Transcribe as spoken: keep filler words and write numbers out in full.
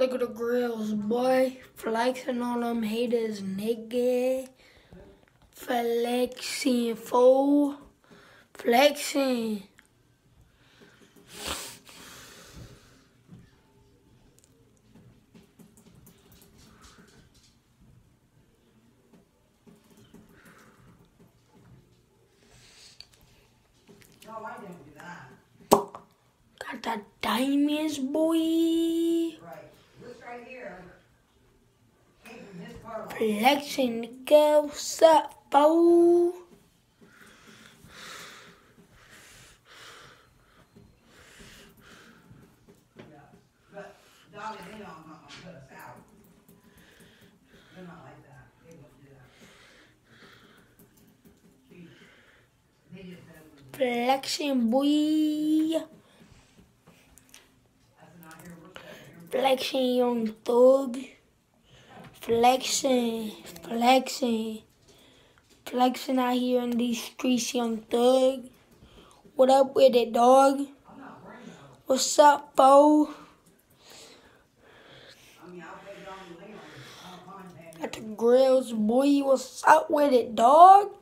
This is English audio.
Look at the grills, boy. Flexing on them haters, nigga. Flexing, fool. Flexing. No, I didn't do that. Got the diamonds, boy. Right. This right here came from his car. Flexing, nigga. What's up, fool? Yeah. But Dolly, they don't not gonna put us out. They're not like that. They won't do that. She, they just said it was, Flexing, boy. that's not here. We're here. Flexing, young thug. Flexing, flexing. Flexing out here in these streets, young thug. What up with it, dog? I'm not worried about it. What's up, fool? I mean, I'll pay Dolly later. I don't mind paying. Got the grills, boy. What's up with it, dog?